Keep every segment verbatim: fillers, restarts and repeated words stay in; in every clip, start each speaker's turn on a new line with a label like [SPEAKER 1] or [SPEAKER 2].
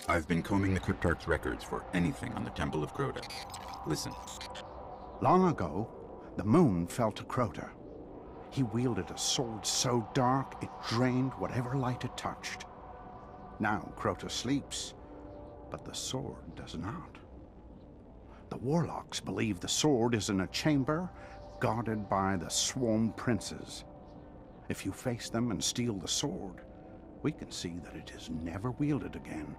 [SPEAKER 1] I've been combing the Cryptarch's records for anything on the Temple of Crota. Listen.
[SPEAKER 2] Long ago, the moon fell to Crota. He wielded a sword so dark it drained whatever light it touched. Now Crota sleeps, but the sword does not. The warlocks believe the sword is in a chamber guarded by the Swarm Princes. If you face them and steal the sword, we can see that it is never wielded again.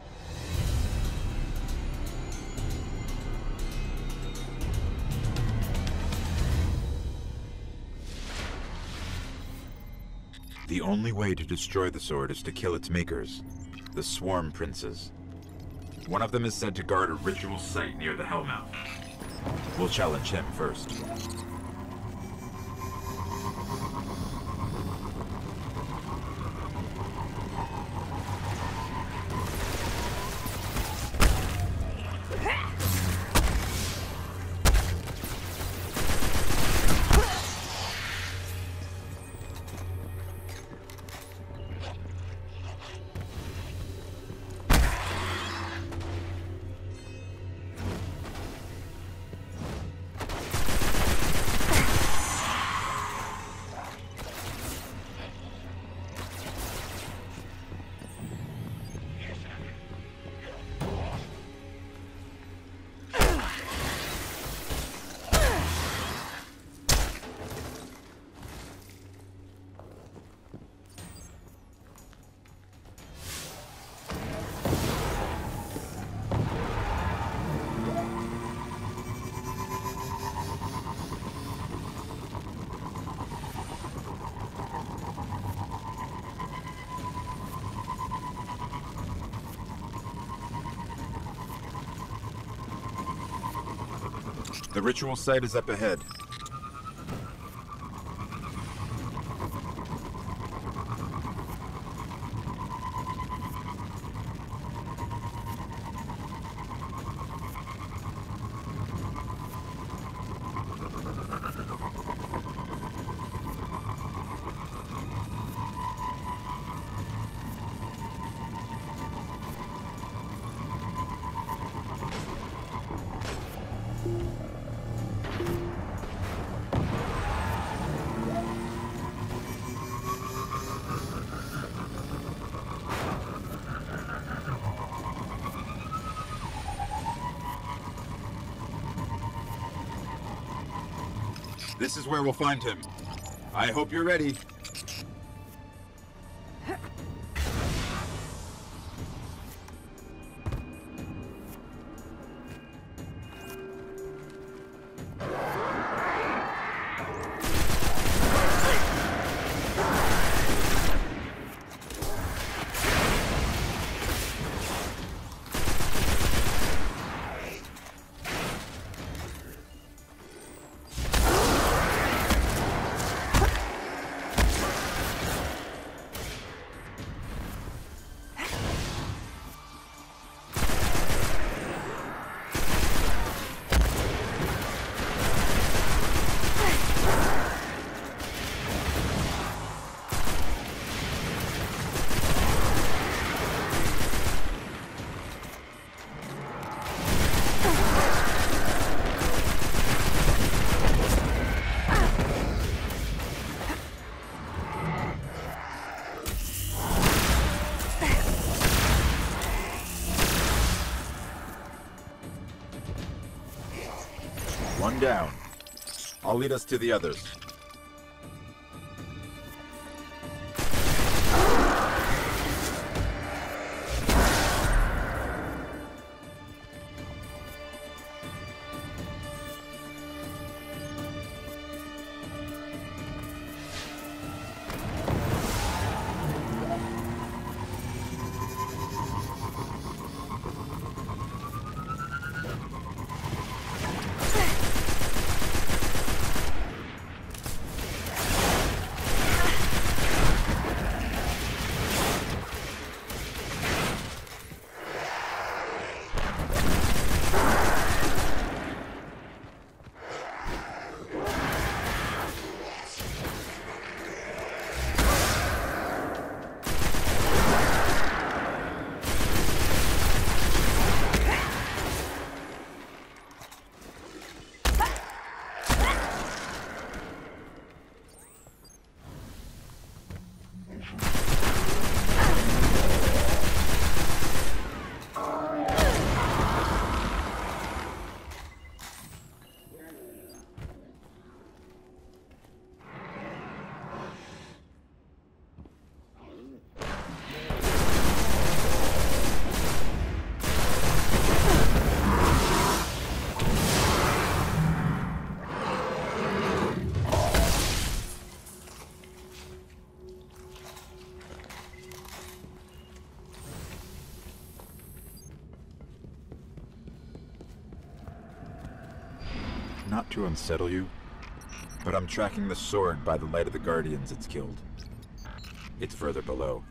[SPEAKER 1] The only way to destroy the sword is to kill its makers, the Swarm Princes. One of them is said to guard a ritual site near the Hellmouth. We'll challenge him first. The ritual site is up ahead. This is where we'll find him. I hope you're ready. One down. I'll lead us to the others. Not to unsettle you, but I'm tracking the sword by the light of the Guardians it's killed. It's further below.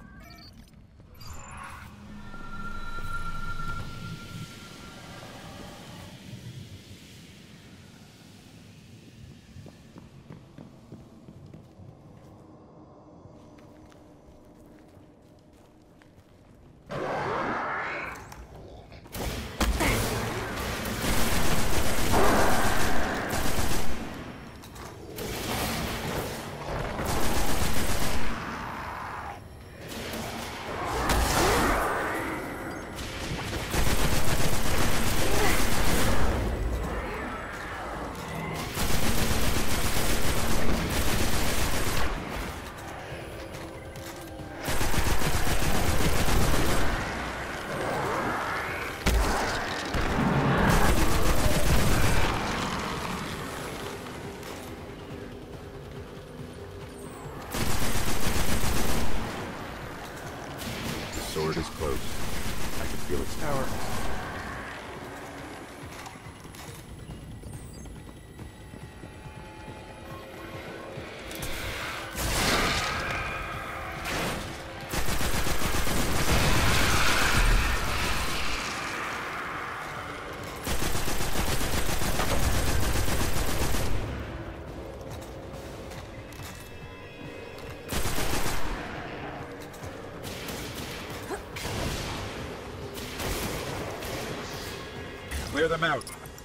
[SPEAKER 1] Sword is close. I can feel its power. Clear them out.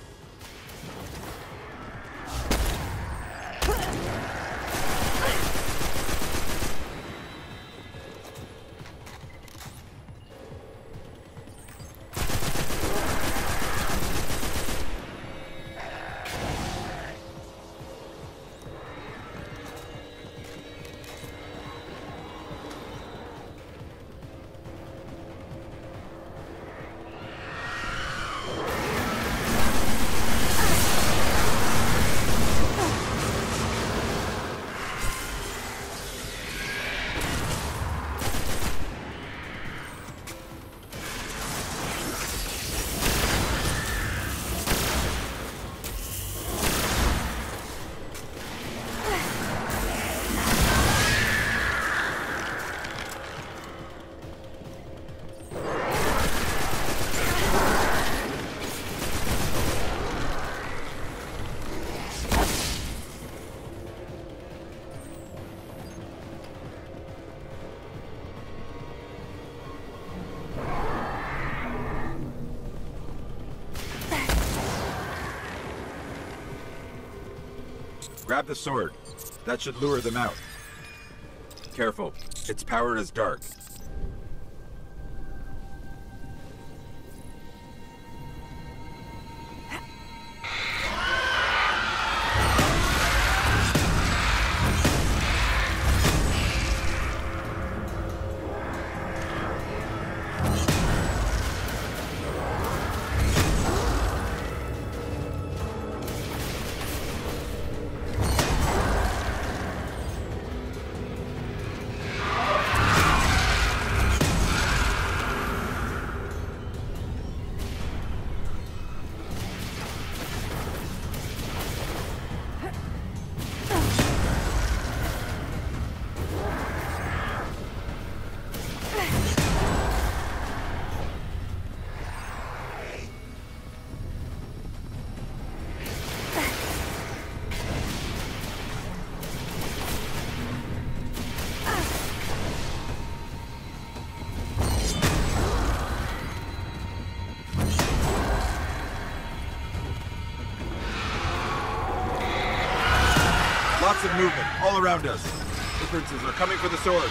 [SPEAKER 1] Grab the sword. That should lure them out. Careful. Its power is dark. Lots of movement all around us. The princes are coming for the sword.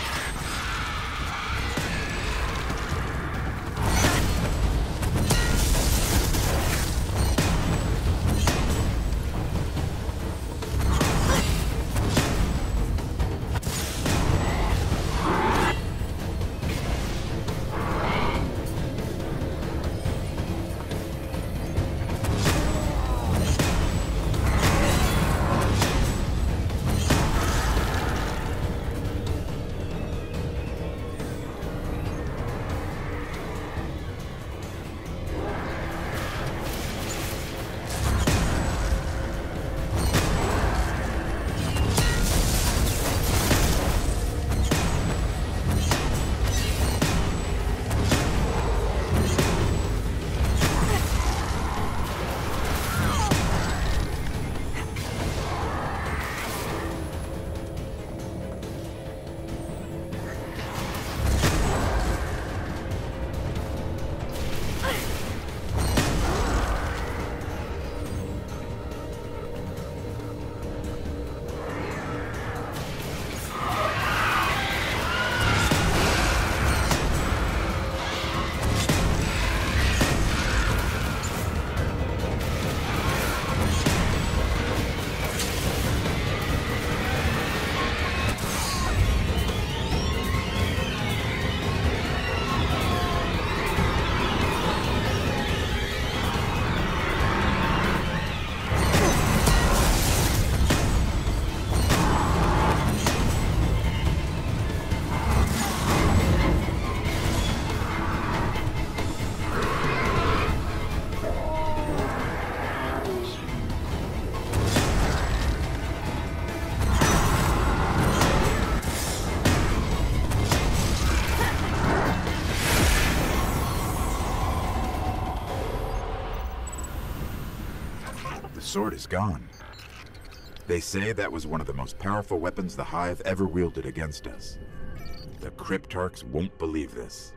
[SPEAKER 1] sword is gone. They say that was one of the most powerful weapons the Hive ever wielded against us. The Cryptarchs won't believe this.